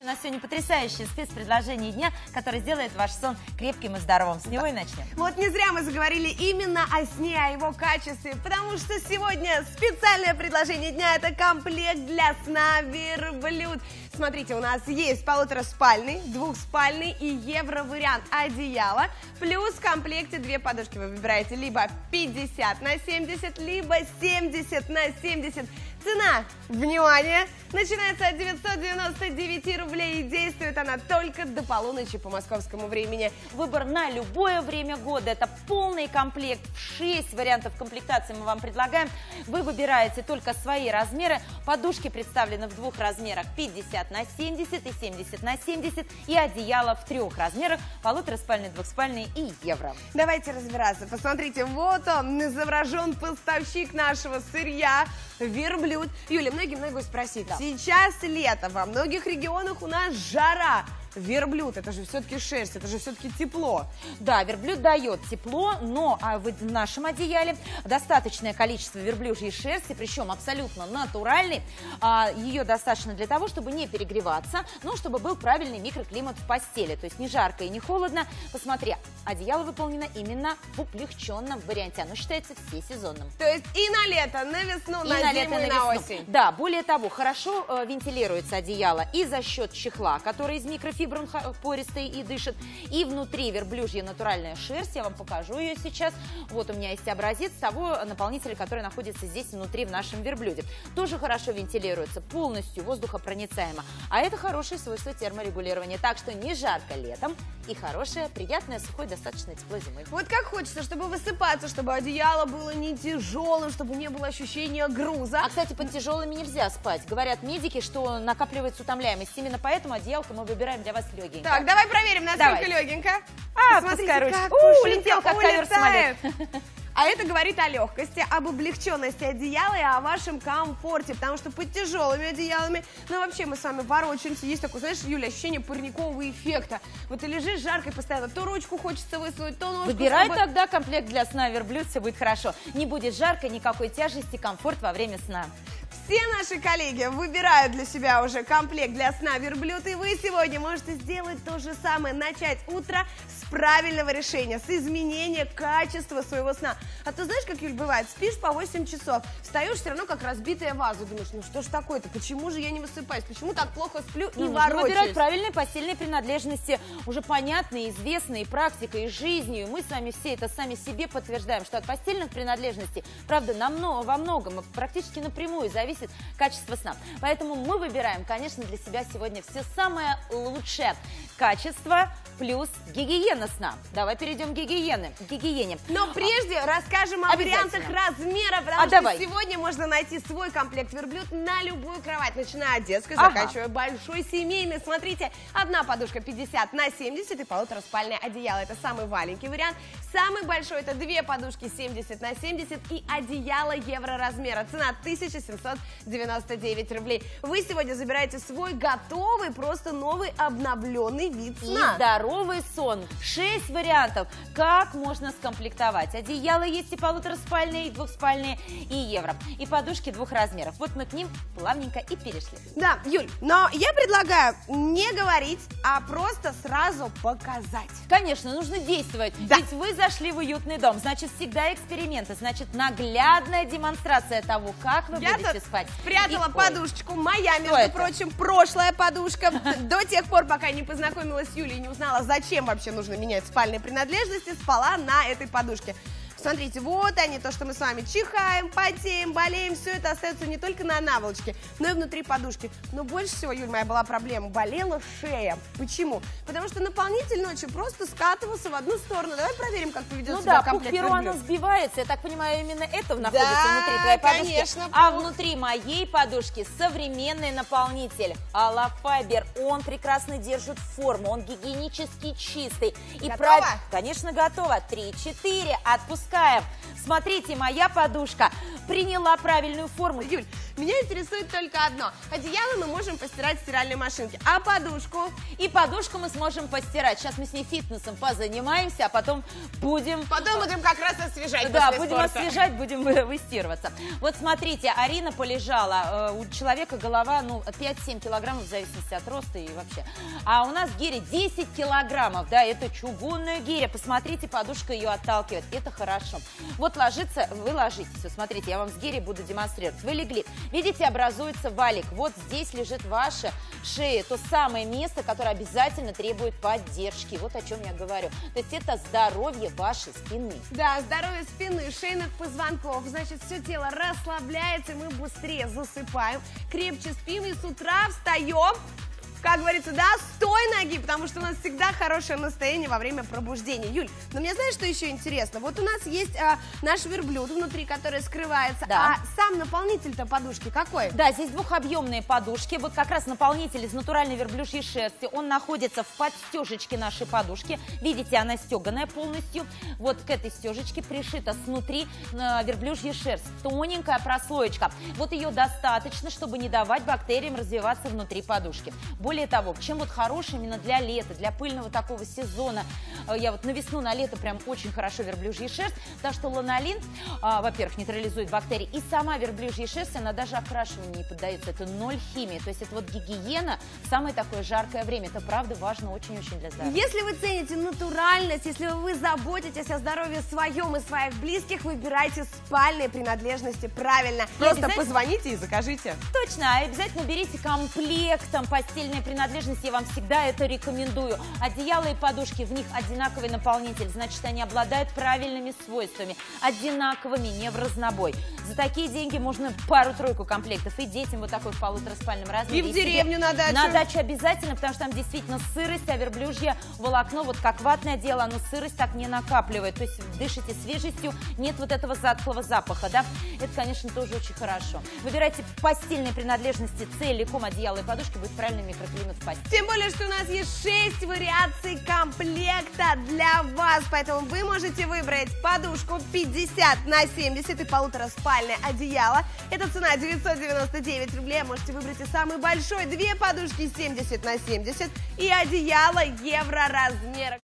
У нас сегодня потрясающее спецпредложение дня, которое сделает ваш сон крепким и здоровым. С него и начнем. Вот не зря мы заговорили именно о сне, о его качестве, потому что сегодня специальное предложение дня – это комплект для сна «Верблюд». Смотрите, у нас есть полутораспальный, двухспальный и евро-вариант одеяла, плюс в комплекте две подушки. Вы выбираете либо 50/70, либо 70/70. Цена, внимание, начинается от 999 рублей и действует она только до полуночи по московскому времени. Выбор на любое время года. Это полный комплект. 6 вариантов комплектации мы вам предлагаем. Вы выбираете только свои размеры. Подушки представлены в двух размерах: 50/70 и 70/70. И одеяло в трех размерах: полутораспальный, двухспальный и евро. Давайте разбираться. Посмотрите, вот он, изображен поставщик нашего сырья «Верблюд». Юля, многие могут спросить, сейчас лето, во многих регионах у нас жара. Верблюд, это же все-таки шерсть, это же все-таки тепло. Да, верблюд дает тепло, но в нашем одеяле достаточное количество верблюжьей шерсти, причем абсолютно натуральной. Ее достаточно для того, чтобы не перегреваться, но чтобы был правильный микроклимат в постели. То есть не жарко и не холодно. Посмотри, одеяло выполнено именно в облегченном варианте. Оно считается всесезонным. То есть и на лето, на весну, на зиму и на осень. Да, более того, хорошо вентилируется одеяло и за счет чехла, который из микрофибры, он пористый и дышит. И внутри верблюжья натуральная шерсть. Я вам покажу ее сейчас. Вот у меня есть образец того наполнителя, который находится здесь внутри в нашем верблюде. Тоже хорошо вентилируется, полностью воздухопроницаемо. А это хорошее свойство терморегулирования. Так что не жарко летом и хорошее, приятное, сухое, достаточно тепло зимой. Вот как хочется, чтобы высыпаться, чтобы одеяло было не тяжелым, чтобы не было ощущения груза. А, кстати, под тяжелыми нельзя спать. Говорят медики, что накапливается утомляемость. Именно поэтому одеялко мы выбираем для вас легенько. Так, давай проверим, насколько легенько. Посмотрите, как улетел, как ковер-самолет. А это говорит о легкости, об облегченности одеяла и о вашем комфорте, потому что под тяжелыми одеялами, ну вообще мы с вами ворочаемся, есть такое, знаешь, Юля, ощущение парникового эффекта. Вот ты лежишь жарко и постоянно, то ручку хочется высунуть, то ножку. Выбирай тогда комплект для сна «Верблюд», все будет хорошо. Не будет жарко, никакой тяжести, комфорт во время сна. Все наши коллеги выбирают для себя уже комплект для сна «Верблюд», и вы сегодня можете сделать то же самое, начать утро с правильного решения, с изменения качества своего сна. А ты знаешь, как, Юль, бывает, спишь по 8 часов, встаешь все равно как разбитая ваза, думаешь, ну что ж такое-то, почему же я не высыпаюсь, почему так плохо сплю и ворочаюсь? Выбирать правильные постельные принадлежности, уже понятные, известные, практикой, жизнью. Мы с вами все это сами себе подтверждаем, что от постельных принадлежностей, правда, во многом, практически напрямую зависит качество сна. Поэтому мы выбираем, конечно, для себя сегодня все самое лучшее. Качество плюс гигиена сна. Давай перейдем к гигиене. Но прежде расскажем о вариантах размера, потому что сегодня можно найти свой комплект «Верблюд» на любую кровать, начиная от детской, заканчивая большой семейной. Смотрите, одна подушка 50/70 и полутораспальное одеяло. Это самый маленький вариант. Самый большой — это две подушки 70/70 и одеяло евро размера. Цена 1799 рублей. Вы сегодня забираете свой готовый, просто новый обновленный вид сна. И здоровый сон. 6 вариантов, как можно скомплектовать. Одеяло есть и полутораспальные, и двухспальные, и евро. И подушки двух размеров. Вот мы к ним плавненько и перешли. Да, Юль, но я предлагаю не говорить, а просто сразу показать. Конечно, нужно действовать. Да. Ведь вы зашли в уютный дом, значит, всегда эксперименты, значит, наглядная демонстрация того, как вы будете спать. Спрятала подушечку, моя, между прочим, прошлая подушка. До тех пор, пока не познакомилась с Юлей и не узнала, зачем вообще нужно менять спальные принадлежности, спала на этой подушке. Смотрите, вот они, то, что мы с вами чихаем, потеем, болеем, все это остается не только на наволочке, но и внутри подушки. Но больше всего, Юль, моя была проблема, болела шея. Почему? Потому что наполнитель ночью просто скатывался в одну сторону. Давай проверим, как поведет себя комплект «Верблюд». Ну да, пух перу сбивается, я так понимаю, именно это находится внутри твоей подушки. Конечно, а внутри моей подушки современный наполнитель Аллофайбер. Он прекрасно держит форму, он гигиенически чистый. Готова? Конечно, готова. 3-4, отпускай. запускаем. Смотрите, моя подушка приняла правильную форму. Юль, меня интересует только одно. Одеяло мы можем постирать в стиральной машинке, а подушку? И подушку мы сможем постирать. Сейчас мы с ней фитнесом позанимаемся, а потом будем... Потом будем как раз освежать. Да, после будем спорта. освежать, будем выстирываться. Вот смотрите, Арина полежала, у человека голова, 5-7 килограммов, в зависимости от роста и вообще. А у нас гиря 10 килограммов, да, это чугунная гиря. Посмотрите, подушка ее отталкивает, это хорошо. Вот ложится, вы ложитесь, вот смотрите, я вам с гирей буду демонстрировать. Вы легли, видите, образуется валик. Вот здесь лежит ваша шея, то самое место, которое обязательно требует поддержки. Вот о чем я говорю. То есть это здоровье вашей спины. Да, здоровье спины, шейных позвонков, значит, все тело расслабляется, и мы быстрее засыпаем, крепче спим и с утра встаем, как говорится, да, с той ноги, потому что у нас всегда хорошее настроение во время пробуждения. Юль, но мне знаешь, что еще интересно? Вот у нас есть наш верблюд внутри, который скрывается, да. А сам наполнитель-то подушки какой? Да, здесь двухобъемные подушки. Вот как раз наполнитель из натуральной верблюжьей шерсти. Он находится в подстежечке нашей подушки. Видите, она стеганая полностью. Вот к этой стежечке пришита снутри верблюжья шерсть. Тоненькая прослоечка. Вот ее достаточно, чтобы не давать бактериям развиваться внутри подушки. Более того, чем вот хороший именно для лета, для пыльного такого сезона, я вот на весну, на лето прям очень хорошо верблюжья шерсть, потому что ланолин, во-первых, нейтрализует бактерии, и сама верблюжья шерсть, она даже окрашиванию не поддается, это ноль химии, то есть это вот гигиена в самое такое жаркое время, это правда важно очень-очень для здоровья. Если вы цените натуральность, если вы заботитесь о здоровье своем и своих близких, выбирайте спальные принадлежности правильно. Просто позвоните и закажите. Точно, а обязательно берите комплектом постельные принадлежности, я вам всегда это рекомендую. Одеяло и подушки, в них одинаковый наполнитель, значит, они обладают правильными свойствами, одинаковыми, не в разнобой. За такие деньги можно пару-тройку комплектов и детям вот такой в полутораспальном размере. И в деревню на дачу. На дачу обязательно, потому что там действительно сырость, а верблюжье волокно, вот как ватное дело, оно сырость так не накапливает. То есть дышите свежестью, нет вот этого затхлого запаха, да. Это, конечно, тоже очень хорошо. Выбирайте постельные принадлежности целиком, одеяло и подушки, будет правильный микроклимат в постели. Тем более, что у нас есть 6 вариаций комплекта для вас, поэтому вы можете выбрать подушку 50 на 70 и полутораспальное одеяло. Это цена 999 рублей, можете выбрать и самый большой, 2 подушки 70 на 70 и одеяло евро размера.